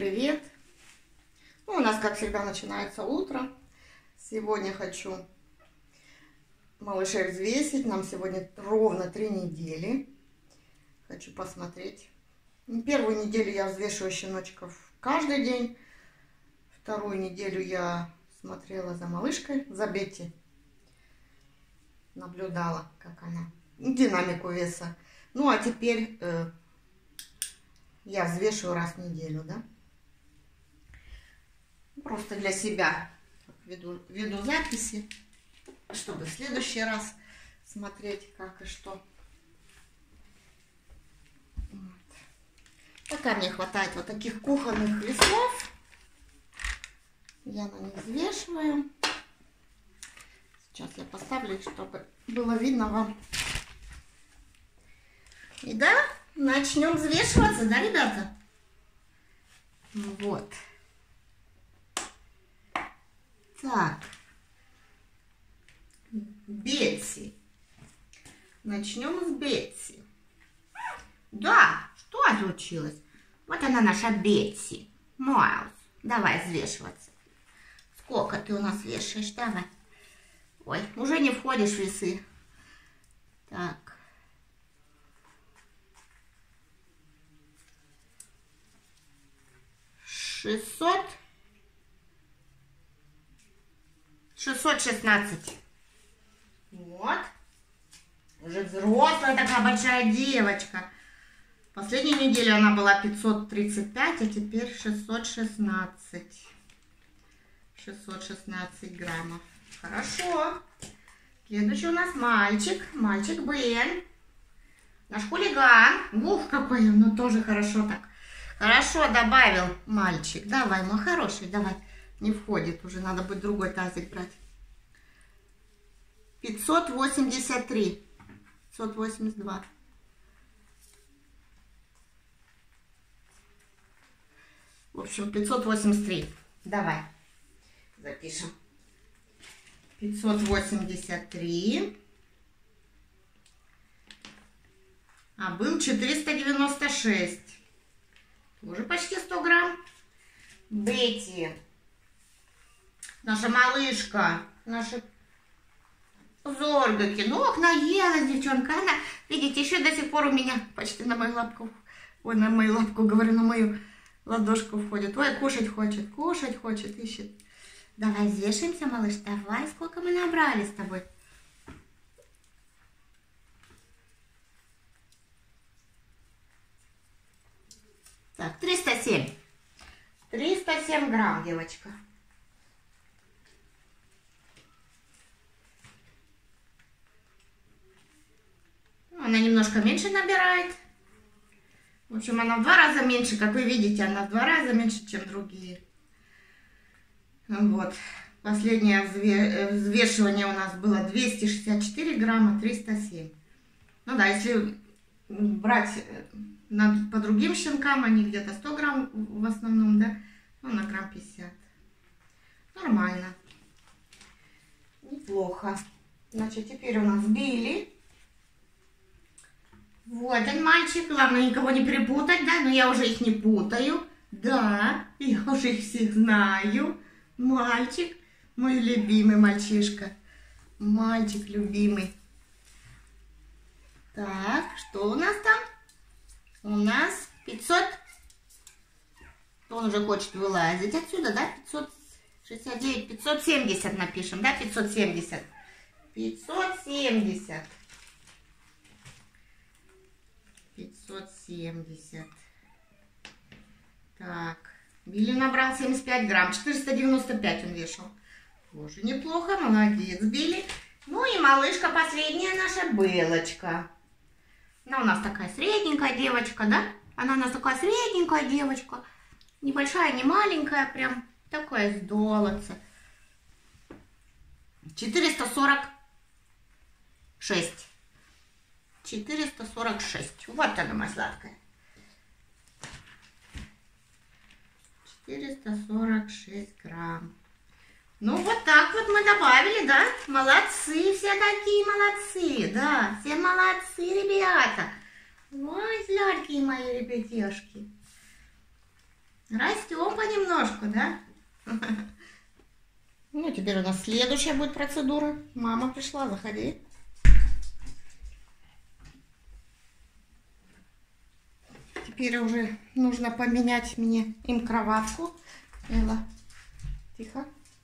привет! Ну, у нас, как всегда, начинается утро. Сегодня хочу малышей взвесить. Нам сегодня ровно 3 недели. Хочу посмотреть. Первую неделю я взвешиваю щеночков каждый день. Вторую неделю я смотрела за малышкой, за Бетти. Наблюдала, как она, динамику веса. Ну, а теперь я взвешиваю раз в неделю, да. Просто для себя веду записи, чтобы в следующий раз смотреть, как и что. Вот. Пока мне хватает вот таких кухонных весов. Я на них взвешиваю. Сейчас я поставлю, чтобы было видно вам. И да, начнем взвешиваться, да, ребята? Вот. Так. Бетти. Начнем с Бетти. Да, что случилось? Вот она наша Бетти. Майлз, давай взвешиваться. Сколько ты у нас вешаешь? Давай. Ой, уже не входишь в весы. Так. Шестьсот 616. Вот. Уже взрослая такая большая девочка. Последнюю неделю она была 535, а теперь 616. 616 граммов. Хорошо. Следующий у нас мальчик. Мальчик Бен. Наш хулиган. Ух, какой он, ну тоже хорошо так. Хорошо, добавил мальчик. Давай, мой хороший, давай. Не входит, уже надо будет другой тазик брать. 583. 582. В общем, 583. Давай. Запишем. 583. А был 496. Уже почти 100 грамм. Бетти. Наша малышка. Наша зоргаки. Ну, наелась девчонка. Она, видите, еще до сих пор у меня почти на мою лапку. Ой, на мою лапку, говорю, на мою ладошку входит. Ой, кушать хочет, ищет. Давай взвешиваемся, малыш. Давай, сколько мы набрали с тобой. Так, 307. 307 грамм, девочка. Она немножко меньше набирает. В общем, она в 2 раза меньше, как вы видите, она в 2 раза меньше, чем другие. Вот. Последнее взвешивание у нас было 264 грамма, 307. Ну да, если брать по другим щенкам, они где-то 100 грамм в основном, да? Ну, на грамм 50. Нормально. Неплохо. Значит, теперь у нас Билли. Вот он, мальчик. Главное, никого не перепутать, да? Но я уже их не путаю. Да, я уже их всех знаю. Мальчик, мой любимый мальчишка. Мальчик любимый. Так, что у нас там? У нас 500. Он уже хочет вылазить отсюда, да? 569, 570 напишем, да? 570. 570. 570. Так. Билли набрал 75 грамм. 495 он вешал. Боже, неплохо. Молодец, Билли. Ну и малышка последняя наша, Белочка. Она у нас такая средненькая девочка, да? Она у нас такая средненькая девочка. Небольшая, не маленькая, прям такая сдолоца. 446. 446. Вот она, моя сладкая. 446 грамм. Ну, вот так вот мы добавили, да? Молодцы, все такие молодцы, да. Все молодцы, ребята. Ой, сладкие мои ребятишки. Растем понемножку, да? Ну, теперь у нас следующая будет процедура. Мама пришла, заходи. Теперь уже нужно поменять мне им кроватку. Элла, тихо.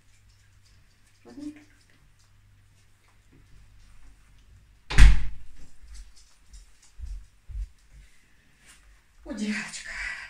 О, девочка.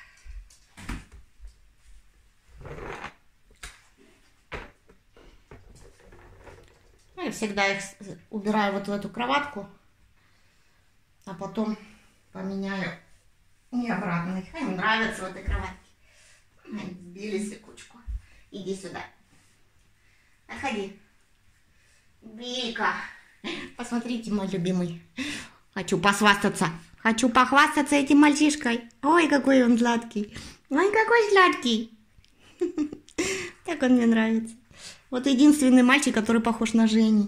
Я всегда их убираю вот в эту кроватку, а потом поменяю и обратно. Им нравится в этой кроватке. Они сбились в кучку. Иди сюда. Отходи. Билька. Посмотрите, мой любимый. Хочу посвастаться. Хочу похвастаться этим мальчишкой. Ой, какой он сладкий. Ой, какой сладкий. Так он мне нравится. Вот единственный мальчик, который похож на Женю.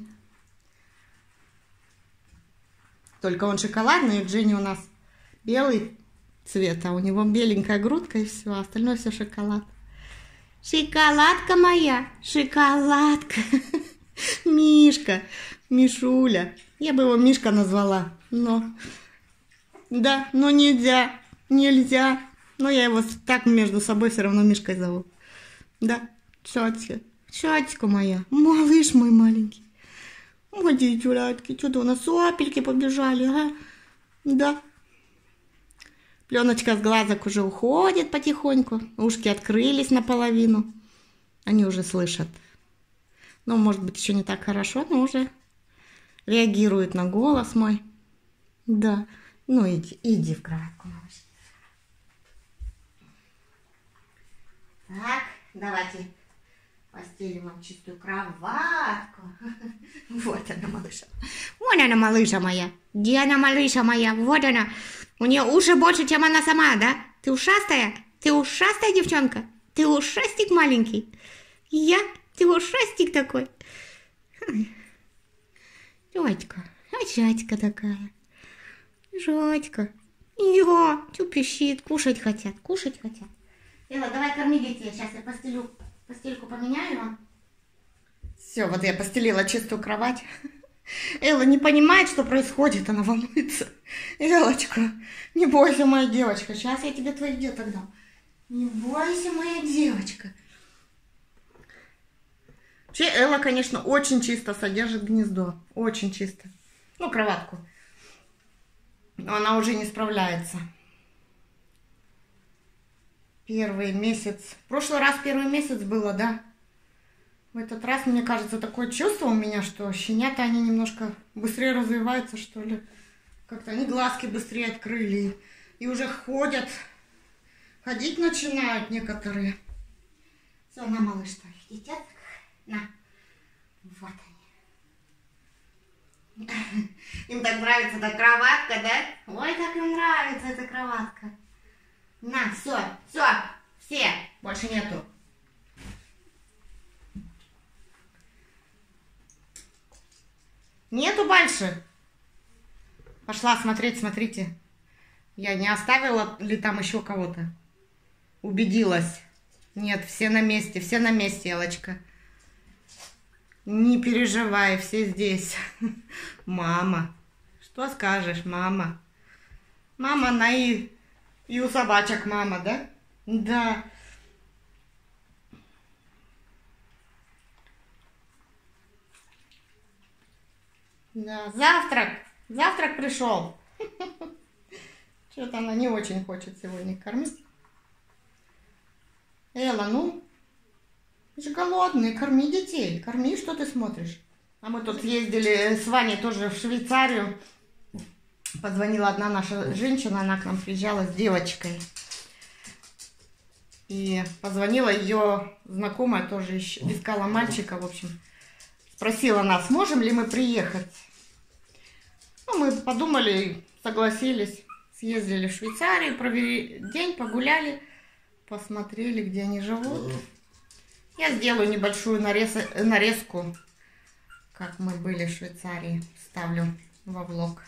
Только он шоколадный, Дженни у нас белый цвет, а у него беленькая грудка и все, а остальное все шоколад. Шоколадка моя, шоколадка. Мишка, Мишуля. Я бы его Мишка назвала, но... Да, но нельзя, нельзя. Но я его так между собой все равно Мишкой зову. Да, Шатька. Шатька моя, малыш мой маленький. Ой, девчулятки, что-то у нас сопельки побежали, а? Да. Пленочка с глазок уже уходит потихоньку. Ушки открылись наполовину. Они уже слышат. Ну, может быть, еще не так хорошо, но уже реагируют на голос мой. Да. Ну, иди в кроватку, малыш. Так, давайте постелим вам чистую кроватку. Вот она, малыша. Вон она, малыша моя. Где она, малыша моя? Вот она. У нее уши больше, чем она сама, да? Ты ушастая? Ты ушастая девчонка? Ты ушастик маленький? Ты ушастик такой? Жотька. Жотька такая. Жотька. Что пищит? Кушать хотят. Элла, давай корми детей. Сейчас я постельку поменяю вам. Все, вот я постелила чистую кровать. Элла не понимает, что происходит, она волнуется. Эллочка, не бойся, моя девочка. Сейчас я тебе твоих деток дам. Не бойся, моя девочка. Вообще, Элла, конечно, очень чисто содержит гнездо. Очень чисто. Ну, кроватку. Но она уже не справляется. Первый месяц. В прошлый раз первый месяц было, да? В этот раз, мне кажется, такое чувство у меня, что щенята, они немножко быстрее развиваются, что ли. Как-то они глазки быстрее открыли. И уже ходят. Ходить начинают некоторые. Все, на, малыш, твоих детят. На. Вот они. Им так нравится эта кроватка, да? Ой, как им нравится эта кроватка. На, все, больше нету. Нету больше. Пошла смотреть, смотрите. Я не оставила ли там еще кого-то? Убедилась. Нет, все на месте, Элочка. Не переживай, все здесь. Мама. Что скажешь, мама? Мама, она и у собачек мама, да? Да. Да, завтрак пришел. Что-то она не очень хочет сегодня кормить. Элла, ну, ты же голодный, корми детей, корми, что ты смотришь? А мы тут ездили с Ваней тоже в Швейцарию. Позвонила одна наша женщина, она к нам приезжала с девочкой. И позвонила ее знакомая, тоже искала мальчика, в общем. Спросила нас, можем ли мы приехать. Ну, мы подумали, согласились. Съездили в Швейцарию, провели день, погуляли, посмотрели, где они живут. Я сделаю небольшую нарезку, как мы были в Швейцарии. Ставлю во влог.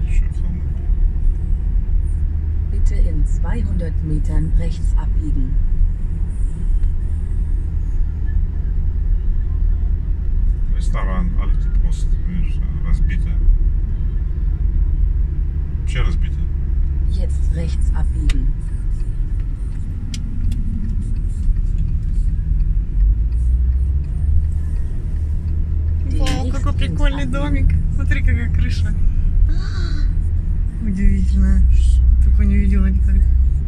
Bitte in 200 Metern rechts abbiegen. Ресторан Альтпост, видишь, разбито. Вообще разбито. Jetzt rechts abbiegen. Вау, какой прикольный домик. Смотри, какая крыша. Удивительно. Такое не видела никогда.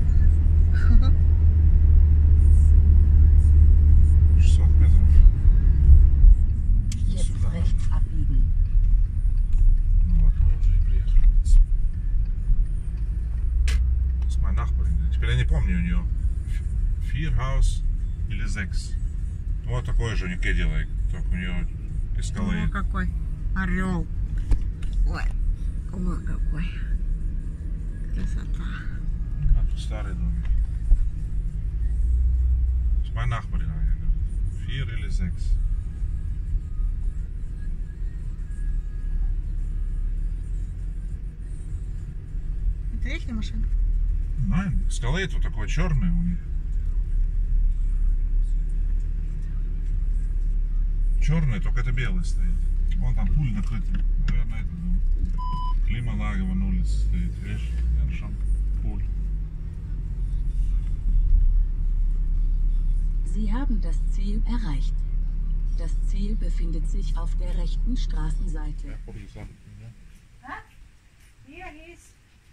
600 метров. Jetzt Сюда. rechts abbiegen. Ну вот мы уже и приехали. С моей Nachbarin. Теперь я не помню у нее 4 Haus или 6. Вот такое же у нее Cadillac. Только у нее Escalade. О, какой орел. Ой, ой, какой. Красота. А тут старый домик. С моей Nachbarin. 4 или 6. Это их машина? Nein, Escalade вот такой черный у них. Черный, только это белый стоит. Вон там пуль накрытый. Наверное, это дом. Клималага вон улице стоит. Видишь? Хорошо. Пуль. Sie haben das Ziel erreicht. Das Ziel befindet sich auf der rechten Straßenseite. Hier ist.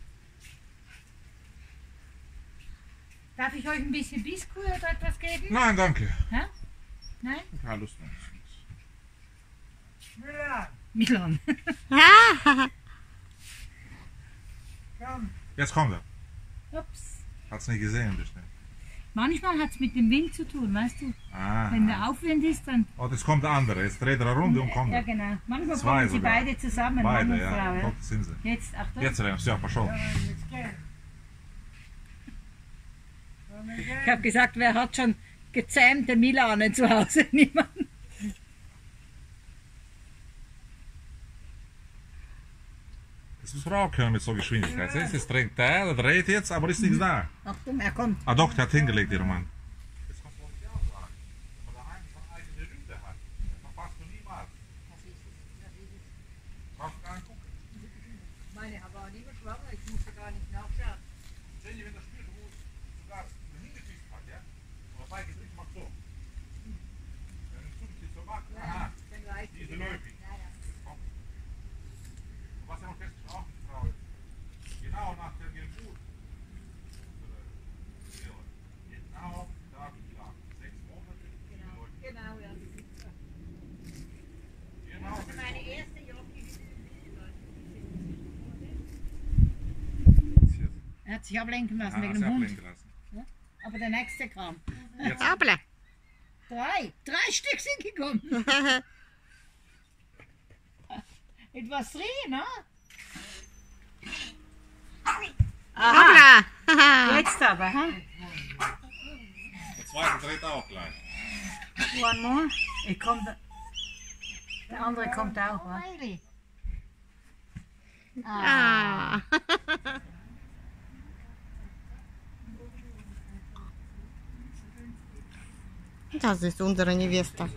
Darf ich euch ein bisschen Biskuit oder etwas geben? Nein, danke. Hä? Nein? Keine Lust mehr. Milan. Jetzt kommt er. Ups. Hat's nicht gesehen, bestimmt. Manchmal hat es mit dem Wind zu tun, weißt du? Ah. Wenn der Aufwind ist, dann. Oh, jetzt kommt der andere. Jetzt dreht er eine Runde und kommt Ja, er. genau. Manchmal Zwei kommen sie sogar. beide zusammen, Beide, Mann und ja. Frau. Ja. Dort sind sie. Jetzt, Achtung. Jetzt, все, пошел. Ich habe gesagt, wer hat schon gezähmte Milane zu Hause? Niemand. Das ist Frau können mit so Geschwindigkeit. Siehst du, es dreht der dreht jetzt, aber ist nichts da. Achtung, er kommt. Ah doch, der hat hingelegt, ihr Mann. Meine war lieber schwanger, ich musste gar nicht nachschauen. Dann reicht es. Diese Läufig. Was ja noch fest ist, auch eine Frau ist. Genau nach der Geburt. Genau da klar. 6 Monate. Genau, ja. Genau. Also meine erste Jockey. Er hat sich ablenken lassen wegen dem Hund. Aber der nächste kam. Апля. Drei Stück sind gekommen. Etwas drehen, ne? Апля. Jetzt aber, ha? Der zweite dreht auch gleich. One more. Der andere kommt auch, wa? А. Das ist unsere Невеста.